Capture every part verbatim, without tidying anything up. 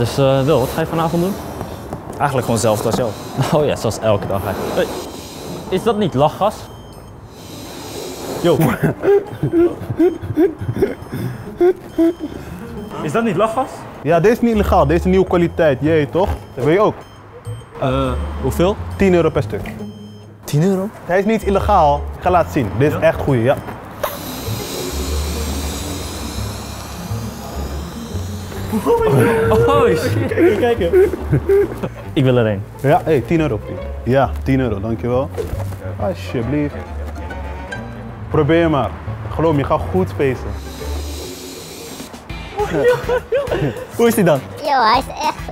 dus uh, Wil, wat ga je vanavond doen? Eigenlijk gewoon hetzelfde als jou. Oh ja, zoals elke dag eigenlijk. Hey, is dat niet lachgas? Yo. Is dat niet lachgas? Ja, deze is niet illegaal. Deze is nieuwe kwaliteit. Jee, toch? Dat wil je ook. Uh, hoeveel? tien euro per stuk. tien euro? Hij is niet illegaal. Ik ga laten zien. Dit is ja? echt goeie, ja. Oh shit, kijk, kijk, kijk. Ik wil er een. Ja, hey, tien euro vriend. Ja, tien euro, dankjewel. Alsjeblieft. Probeer maar. Geloof me, je gaat goed spacen. Hoe is die dan? Yo, hij is echt...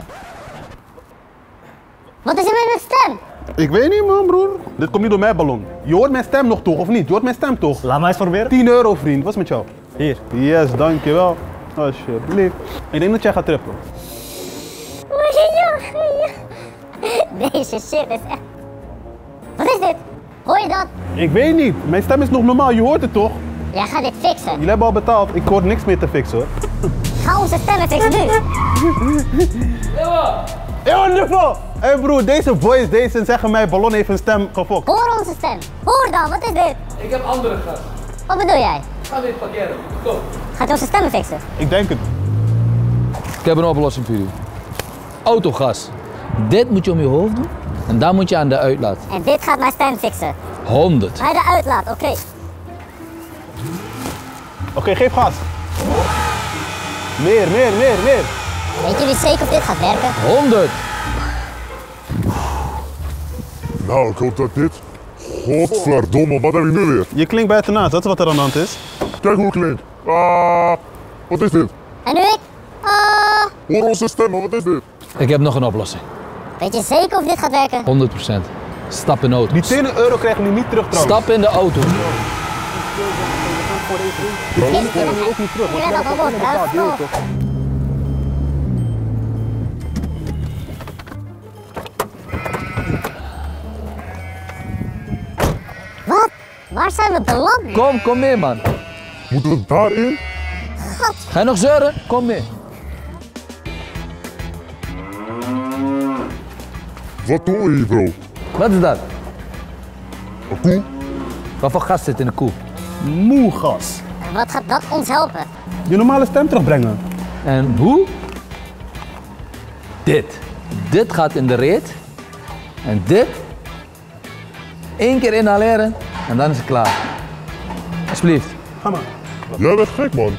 Wat is er met mijn stem? Ik weet niet man broer. Dit komt niet door mijn ballon. Je hoort mijn stem nog toch, of niet? Je hoort mijn stem toch? Laat mij eens proberen. tien euro vriend, wat is met jou? Hier. Yes, dankjewel. Alsjeblieft. Ik denk dat jij gaat trippen. Deze shit is echt... Wat is dit? Hoor je dat? Ik weet niet. Mijn stem is nog normaal, je hoort het toch? Jij gaat dit fixen. Jullie hebben al betaald, ik hoor niks meer te fixen hoor. Ga onze stemmen fixen nu. Yo, niveau! Hé hey broer, deze voice, deze zeggen mij ballon heeft een stem gefokt. Hoor onze stem. Hoor dan, wat is dit? Ik heb andere gas. Wat bedoel jij? Ga weer parkeren. Kom. Gaat hij onze stemmen fixen? Ik denk het. Ik heb een oplossing voor jullie. Autogas. Dit moet je om je hoofd doen en dan moet je aan de uitlaat. En dit gaat mijn stem fixen. honderd. Bij de uitlaat, oké. Okay. Oké, okay, geef gas. Meer, meer, meer, meer. Weet jullie zeker of dit gaat werken? honderd. Nou, ik hoop dat dit... Godverdomme, wat heb ik nu weer? Je klinkt buitenaast, dat is wat er aan de hand is. Kijk hoe ik klink. Ah, wat is dit? En nu ik? Ah. Hoor onze stemmen, wat is dit? Ik heb nog een oplossing. Weet je zeker of dit gaat werken? honderd procent. Stap in de auto. Die tien euro krijgen we niet terug trouwens. Stap in de auto. Die krijgen we ook niet terug, want we hebben al betaald, je weet toch? Wat? Waar zijn we beland? Kom, kom mee man. Moeten we daarin? God. Ga je nog zeuren? Kom mee. Wat doen we hier, bro? Wat is dat? Een koe? Wat voor gas zit in de koe? Moe gas. En wat gaat dat ons helpen? Je normale stem terugbrengen. En hoe? Dit. Dit gaat in de reet. En dit. Eén keer inhaleren en dan is het klaar. Alsjeblieft. Ga maar. Jij bent gek, man.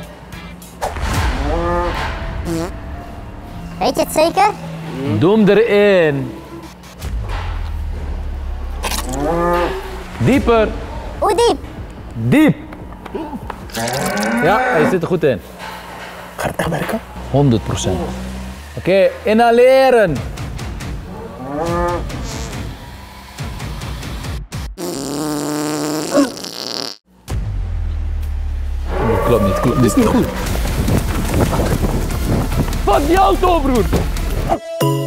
Weet je het zeker? Doe hem erin. Dieper. Hoe diep? Diep. Ja, hij zit er goed in. Gaat het echt werken? honderd procent. Oké, okay, inhaleren. Klopt niet, klopt niet. Dit is niet goed. Fuck die auto, broer!